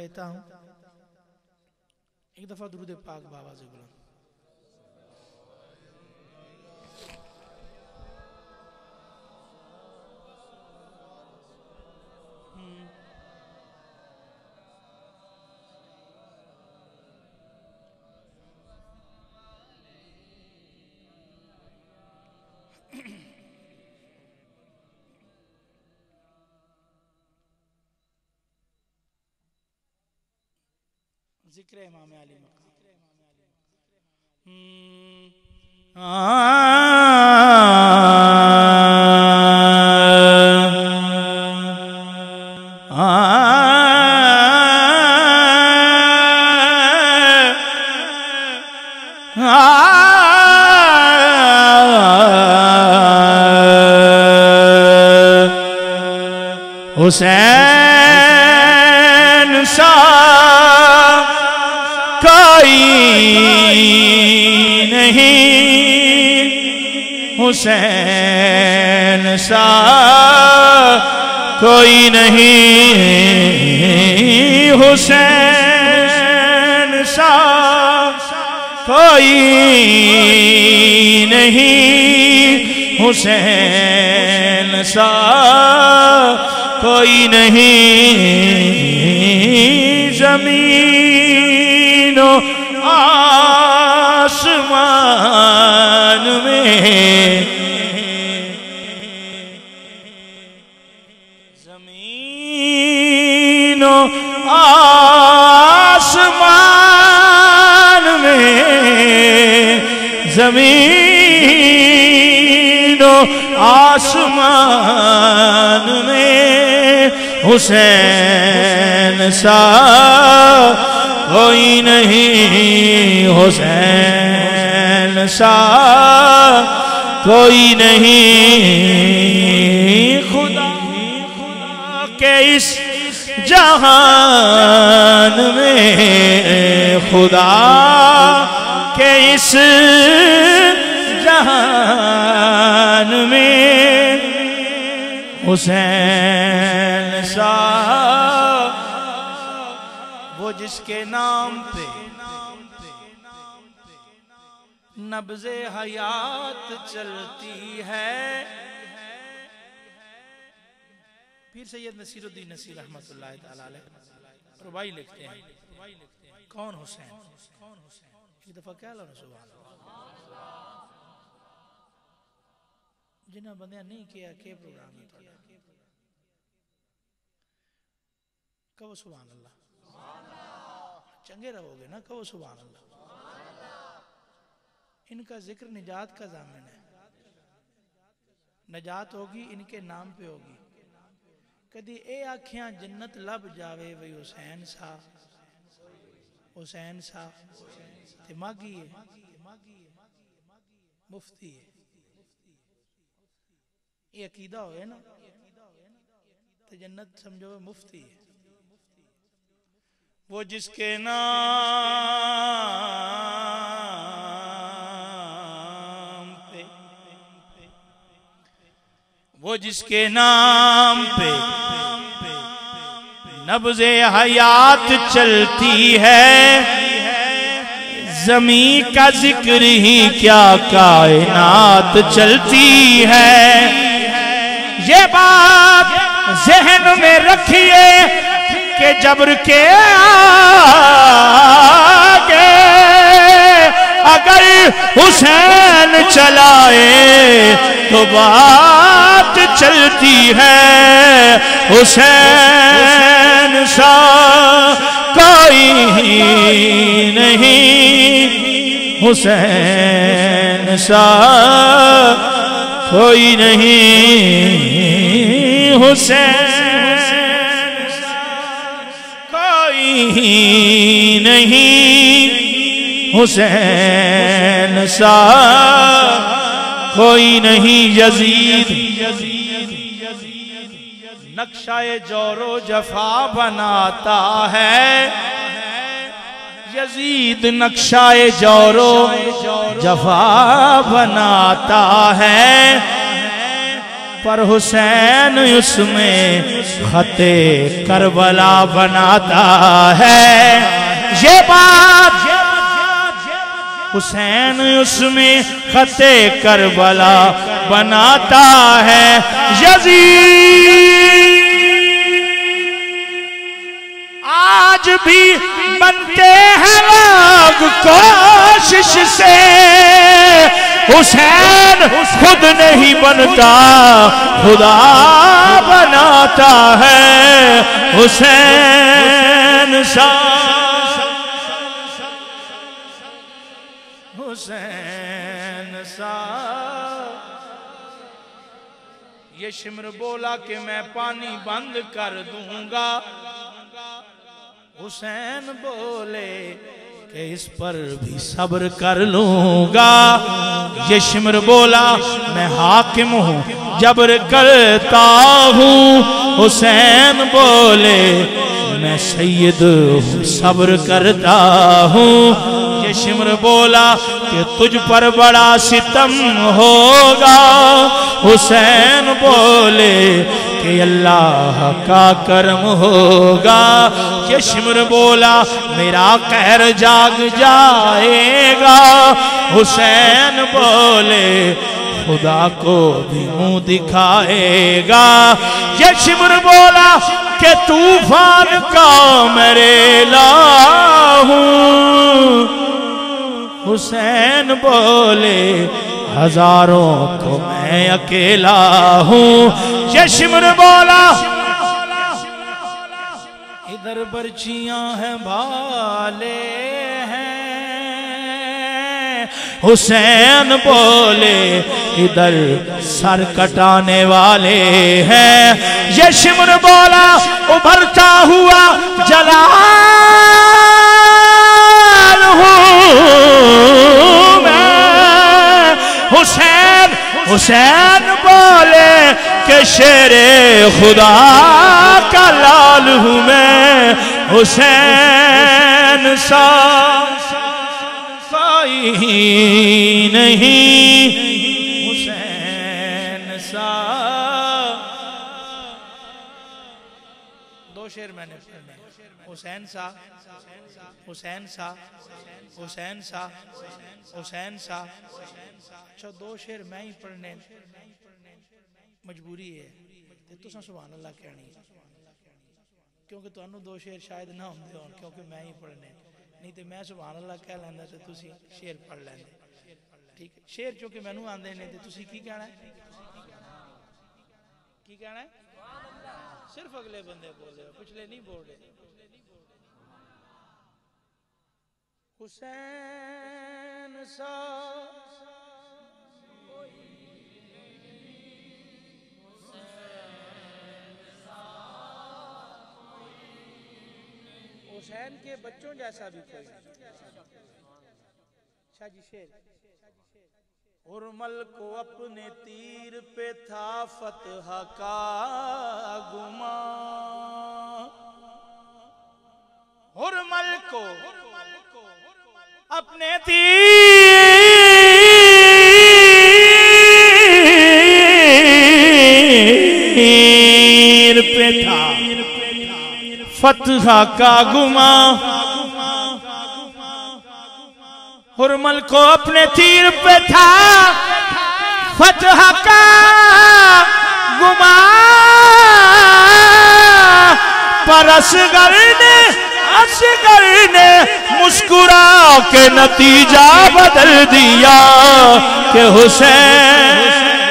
कहता हूं एक दफा दुरूद पाक बाबा से बोला। जिक्र इमाम अली मकाम। हुसैन सा कोई नहीं, हुसैन सा कोई नहीं, हुसैन सा कोई नहीं, हुसैन सा कोई नहीं। ज़मीनो आसमान में, ज़मीनो आसमान में, ज़मीनो आसमान में हुसैन सा कोई नहीं, हुसैन सा कोई नहीं। खुदा के इस जहान में, खुदा के इस जहान में हुसैन सा वो जिसके नाम पे नब्ज़े हयात चलती है। फिर सैयद नसीरुद्दीन नसीर रहमतुल्लाह तआला अलैह रुबाई लिखते हैं, कौन हुसैन? एक दफा कह लो सुभान अल्लाह। जिन्हें बंदे नहीं किया के प्रोग्राम है थोड़ा कहो सुभान अल्लाह, चंगे रहोगे ना, कहो सुभान अल्लाह। इनका जिक्र निजात का ज़ामिन है, निजात होगी इनके नाम पे होगी। कदी ए आखियां जन्नत लब जावे वही हुसैन सा, हुसैन सा ते मागी है, मुफ्ती है। ये अकीदा होए ना तो जन्नत समझो मुफ्ती है। वो जिसके नाम पे, वो जिसके नाम पे नब्ज़े हयात चलती है, ज़मी का जिक्र ही क्या कायनात चलती है। ये बात ज़हन में रखिए कि जबर के आगे अगर हुसैन चलाए तो बात चलती है। हुसैन सा कोई नहीं, हुसैन सा कोई नहीं, हुसैन कोई नहीं, हुसैन सा कोई नहीं। यजीद नक्शाए जोरो जफा बनाता है, यजीद नक्शाए जोरो जफा बनाता है। पर हुसैन उसमें खते करबला बनाता है। ये बात हुसैन उसमें खते करबला बनाता है। यजीद आज भी बनते हैं लोग कोशिश से, हुसैन खुद नहीं बनता खुदा बनाता है। हुसैन सा हुसैन सा ये शिमर बोला कि मैं पानी बंद कर दूंगा, हुसैन बोले कि इस पर भी सब्र कर लूंगा। ये शिमर बोला मैं हाकिम हूँ जबर करता हूँ, हुसैन बोले मैं सैयद हूँ सब्र करता हूँ। ये शिमर बोला कि तुझ पर बड़ा सितम होगा, हुसैन बोले कि अल्लाह का करम होगा। ये शिमर बोला मेरा कहर जाग जाएगा, हुसैन बोले खुदा को भी मुंह दिखाएगा। ये शिमर बोला कि तूफान का मरेला हूँ, हुसैन बोले हजारों को मैं अकेला हूँ। ये शिमर बोला इधर बर्चियां हैं भाले हैं, हुसैन बोले इधर सर कटाने वाले हैं। ये शिमर बोला उभरता हुआ जलाल हूँ मैं, हुसैन बोले कि शेरे खुदा का लाल हूँ मैं, हुसैन सा कोई नहीं, हुसैन सा। दो शेर मैंने पढ़ने, हुसैन सा हुसैन सा हुसैन सा हुसैन सा। अच्छा दो शेर मैं ही पढ़ने मजबूरी है ते तुसां सुभान अल्लाह कहनी, क्योंकि तुहानू दो शेर शायद ना होंदे होण, क्योंकि मैं ही पढ़ने, नहीं तो मैं सुभान अल्लाह कह लैंदा ते तुसी शेर पढ़ लैंदे। ठीक है, शेर चूंकि मैनू आंदे ने ते तुसी की कहना है, की कहना है? सिर्फ अगले बंदे बोल रहे हो, पिछले नहीं बोल रहे। हुसैन सा हुसैन के बच्चों जैसा भी कोई शाह जी शेर। हुरमल को अपने तीर पे था फतह का गुमा, हुरमल को अपने तीर पे था फतह का गुमा, हुरमल को अपने तीर पे था फतह का गुमा, पर असगर ने मुस्कुरा के नतीजा बदल दिया कि हुसैन।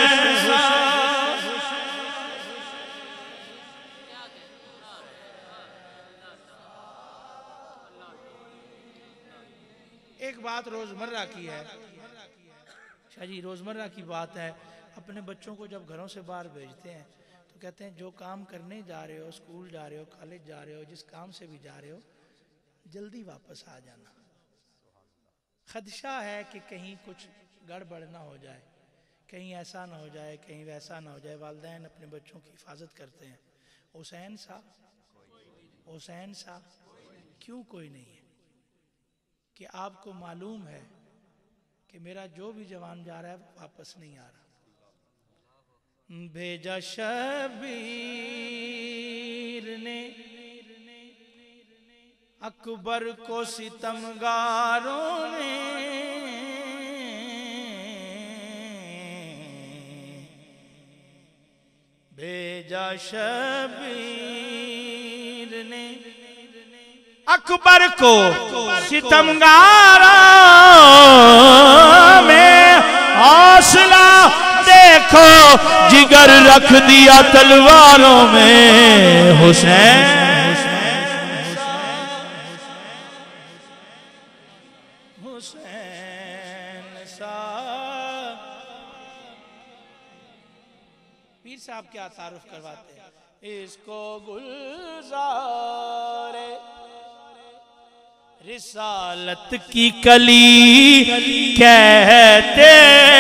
एक बात रोजमर्रा की है शाह जी, रोजमर्रा की बात है। अपने बच्चों को जब घरों से बाहर भेजते हैं तो कहते हैं जो काम करने जा रहे हो, स्कूल जा रहे हो, कॉलेज जा रहे हो, जिस काम से भी जा रहे हो, जल्दी वापस आ जाना। खदशा है कि कहीं कुछ गड़बड़ ना हो जाए, कहीं ऐसा ना हो जाए, कहीं वैसा ना हो जाए। वालिदैन अपने बच्चों की हिफाजत करते हैं। हुसैन सा क्यों कोई नहीं है कि आपको मालूम है कि मेरा जो भी जवान जा रहा है वो वापस नहीं आ रहा। भेजा शबीर ने अकबर को सितमगारों ने, भेजा शबीर ने अकबर को सितमगारों में। हौसला देखो जिगर रख दिया तलवारों में। हुसैन हुसैन साहब। पीर साहब क्या तारुफ करवाते हैं, इसको गुलज़ारे रिसालत की कली कहते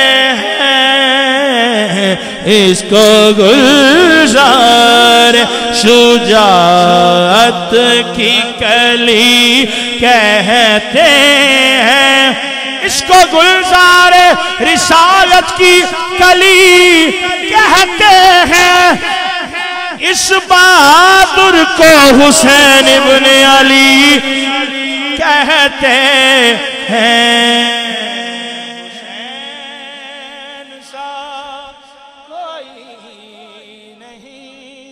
हैं, इसको गुलज़ार शुजाअत की कली कहते हैं, इसको गुलज़ार रिसालत की कली कहते हैं। इस बहादुर को हुसैन इब्ने अली कहते हैं। हुसैन सा कोई नहीं,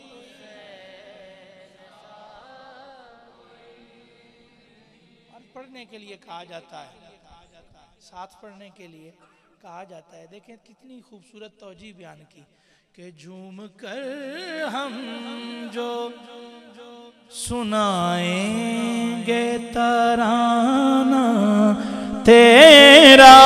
और पढ़ने के लिए कहा जाता है, साथ पढ़ने के लिए कहा जाता है। देखें कितनी खूबसूरत तौजीह बयान की कि झूम कर हम जो सुनाएंगे तराना तेरा,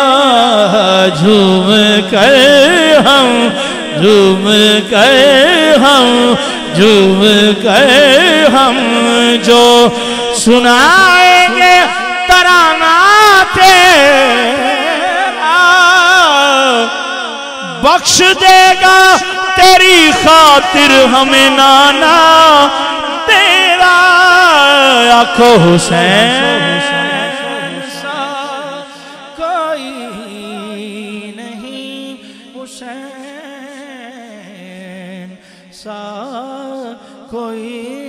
झूम कर हम झूम कर हम झूम कर हम जो सुनाएंगे तराना तेरा, बख्श देगा तेरी खातिर हमें नाना तेरा। आखो हुसैन सा कोई नहीं, हुसैन सा कोई